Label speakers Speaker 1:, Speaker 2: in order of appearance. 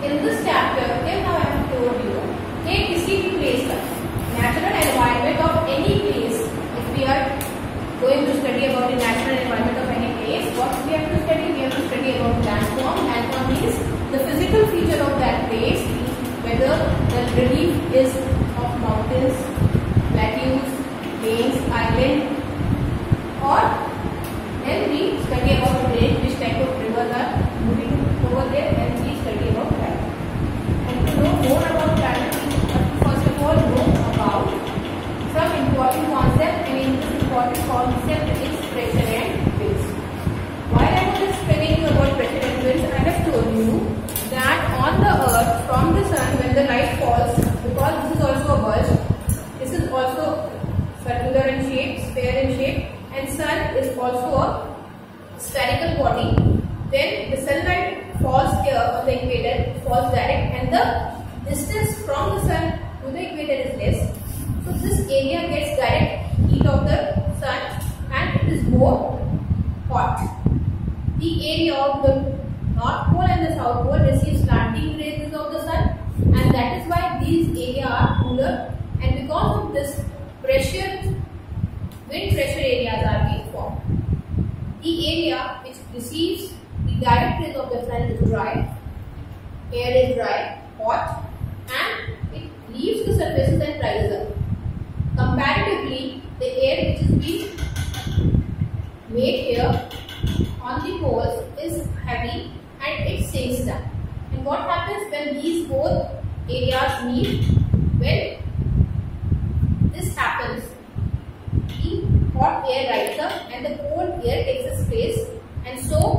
Speaker 1: in this chapter, till now I have told you कि किसी भी place का natural environment of any place, if we are going to study about the natural environment of any place, what we have to study? We have to study about landform. Landform means the physical feature of that place, whether the relief is of mountains, plateaus, plains, island, or then we study about the range, which type of rivers are moving over there, and we study about that. And to know more about climate, we have to first of all know about some important concept, and in this important concept is pressure and winds. While I was explaining you about pressure and winds, I have told you that on the earth, from the sun, when the light falls, because this is also a bulge, this is also circular in shape, sphere in shape, and sun is also a spherical body. Then the sunlight falls here on the equator, falls direct, and the distance from the sun to the equator is less. So this area gets direct heat of the sun and it is more hot. The area of the North Pole and the South Pole receives slanting rays of the sun, and that is why these areas are cooler, and because of this pressure, wind pressure areas are being formed. The area which receives the direct rays of the sun is dry, air is dry, hot, and it leaves the surfaces and rises up. Comparatively, the air which is being made here on the poles is heavy and it sinks down. And what happens when these both areas meet? When this happens, the hot air rises up and the cold air takes its place, and so